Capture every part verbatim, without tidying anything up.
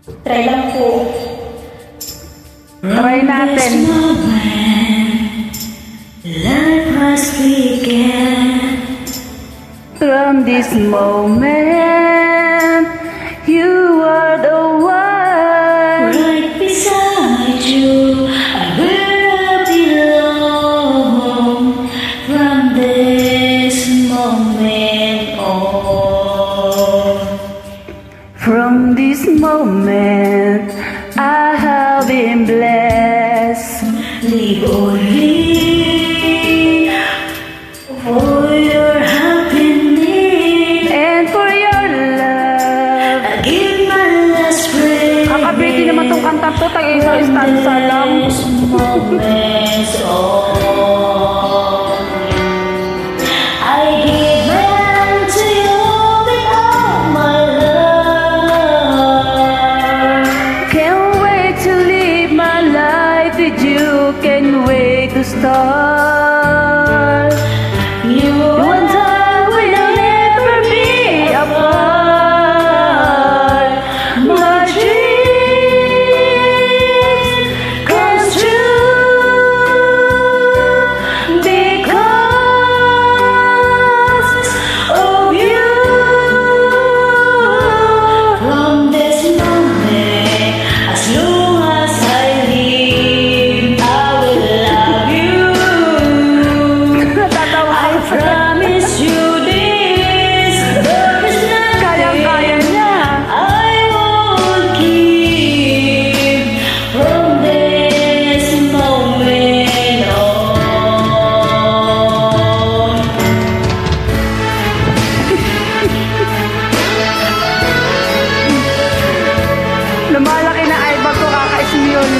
Try lang po. Try natin. Life has begun. From this moment, you are the one. Right beside you, I will belong. From this moment on. From this moment, I have been blessed. Live only for your happiness And for your love. I give my last breath. Kakabiti naman tong kanta to, tayo isang stanza lang. This moment's on. I give them to you with all my love. Can't wait to live my life with you. Can't wait to start. You and I will never be apart. My dreams come true because of you. From this moment, as long as I live, I will love you. Natatawa I ako. promise you this, there is Kayang-kaya nothing niya. I won't keep. From this moment on. Lumalaki na eyebag ko, kaka-smule.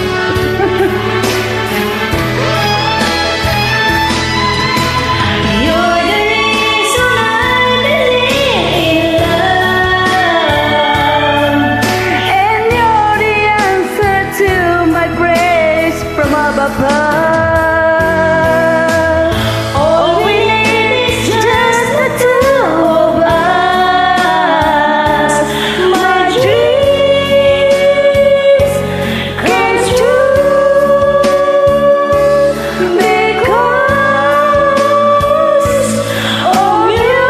You're the reason I believe in love. And you're the answer to my praise from up above. All we need is just the two of us. My dreams come true because of you.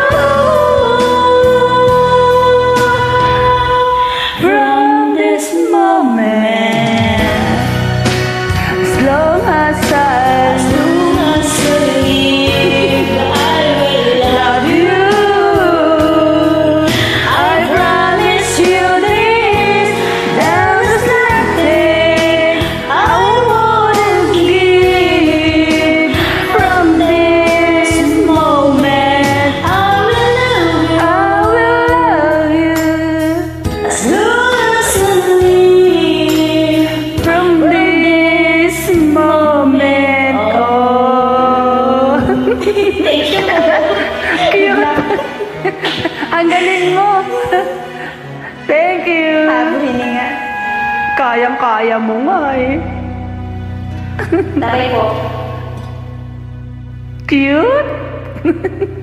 From this moment, as long as I As long as I live, I will love you. I promise you this, there's nothing I wouldn't give. From this moment, I will love you. I will love you. As long as I live, From this moment on. thank you. Cute. Ang galing mo. Thank you. Sabi nga. Kayang-kaya mo nga eh. Tari po. Cute.